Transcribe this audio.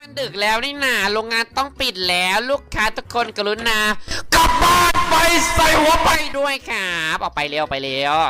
มันดึกแล้วนี่นาโรงงานต้องปิดแล้วลูกค้าทุกคนกรุณากลับบ้านไปใส่หัวไปด้วยครับออกไปเร็ว